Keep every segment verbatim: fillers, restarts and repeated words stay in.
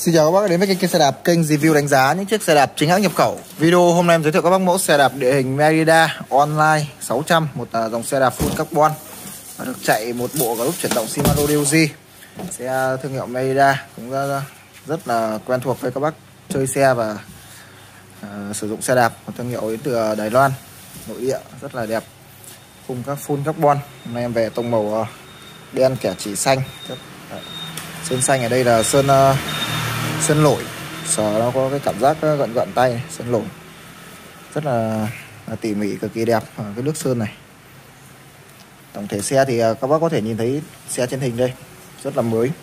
Xin chào các bác đến với kênh xe đạp, kênh review đánh giá những chiếc xe đạp chính hãng nhập khẩu. Video hôm nay em giới thiệu các bác mẫu xe đạp địa hình Merida Online sáu trăm, một dòng xe đạp full carbon và được chạy một bộ group chuyển động Shimano đê ô giê. Xe thương hiệu Merida cũng rất là quen thuộc với các bác chơi xe và uh, sử dụng xe đạp. Một thương hiệu đến từ Đài Loan, nội địa rất là đẹp, cùng các full carbon. Hôm nay em về tông màu đen kẻ chỉ xanh. Sơn xanh ở đây là sơn uh, sơn lỗi, sờ nó có cái cảm giác gọn gọn tay này, sơn lỗi rất là, là tỉ mỉ, cực kỳ đẹp ở cái nước sơn này. Tổng thể xe thì các bác có thể nhìn thấy xe trên hình đây rất là mới,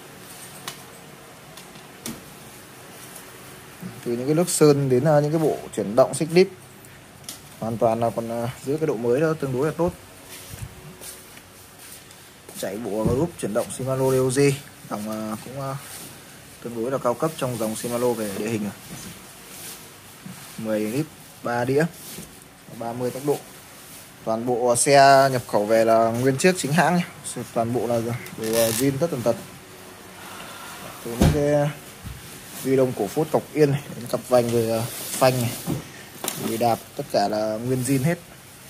từ những cái nước sơn đến những cái bộ chuyển động xích lít hoàn toàn là còn giữ cái độ mới đó, tương đối là tốt. Chạy bộ group chuyển động Shimano đê ô giê, dòng cũng tương đối là cao cấp trong dòng Shimano về địa hình rồi. mười lít ba đĩa, ba mươi tốc độ. Toàn bộ xe nhập khẩu về là nguyên chiếc chính hãng nhé. Toàn bộ là đồ zin tất tần tật, từ những cái ghi đông cổ phốt cọc yên này, đến cặp vành rồi phanh này, đùi đạp, tất cả là nguyên zin hết.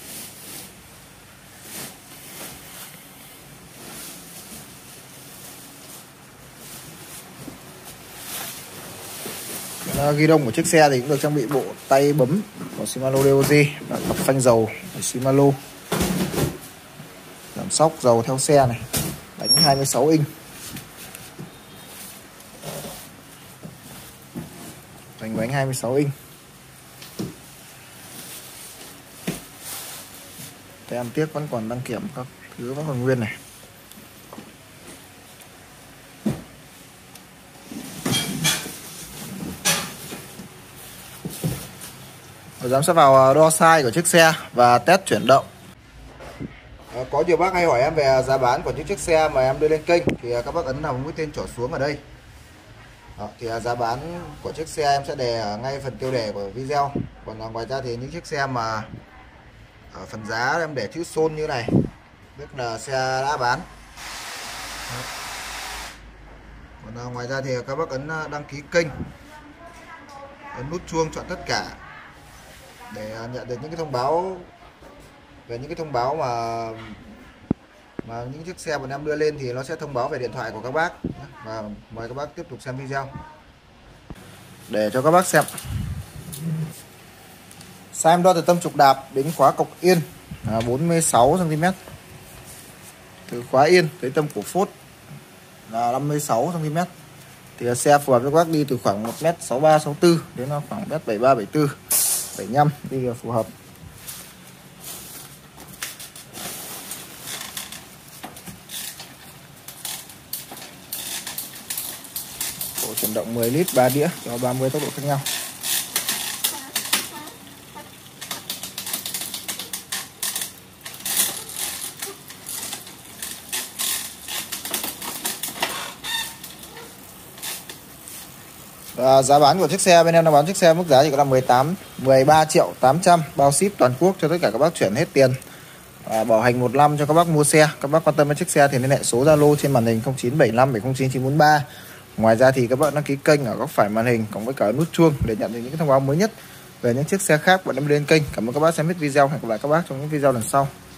Ghi đông của chiếc xe thì cũng được trang bị bộ tay bấm của Shimano đê ô giê và cặp phanh dầu của Shimano, giảm sóc dầu theo xe này, bánh hai mươi sáu inch, bánh bánh hai mươi sáu inch, tem tiếc vẫn còn đăng kiểm, các thứ vẫn còn nguyên này. Rồi giám sát vào đo size của chiếc xe và test chuyển động. À, có nhiều bác hay hỏi em về giá bán của những chiếc xe mà em đưa lên kênh thì các bác ấn vào mũi tên trỏ xuống ở đây. Đó, thì giá bán của chiếc xe em sẽ đề ở ngay phần tiêu đề của video. Còn ngoài ra thì những chiếc xe mà ở phần giá em để chữ xôn như này, tức là xe đã bán. Đó. Còn ngoài ra thì các bác ấn đăng ký kênh, ấn nút chuông chọn tất cả để nhận được những cái thông báo về những cái thông báo mà mà những chiếc xe bọn em đưa lên thì nó sẽ thông báo về điện thoại của các bác. Và mời các bác tiếp tục xem video để cho các bác xem. Size em đo từ tâm trục đạp đến khóa cọc yên là bốn mươi sáu xăng ti mét, từ khóa yên tới tâm cổ phốt là năm mươi sáu xăng ti mét. Thì xe phù hợp với các bác đi từ khoảng một mét sáu ba sáu tư đến khoảng một mét bảy ba bảy tư bảy lăm đi là phù hợp. Bộ chuyển động mười lít ba đĩa cho ba mươi tốc độ khác nhau. Và giá bán của chiếc xe bên em nó bán chiếc xe mức giá chỉ có là mười tám mười ba triệu tám trăm, bao ship toàn quốc cho tất cả các bác chuyển hết tiền. À, bảo hành một năm cho các bác mua xe. Các bác quan tâm đến chiếc xe thì liên hệ số Zalo trên màn hình không chín bảy năm bảy không chín chín bốn ba. Ngoài ra thì các bác đăng ký kênh ở góc phải màn hình cộng với cả nút chuông để nhận được những cái thông báo mới nhất về những chiếc xe khác bọn em lên kênh. Cảm ơn các bác xem hết video. Hẹn gặp lại các bác trong những video lần sau.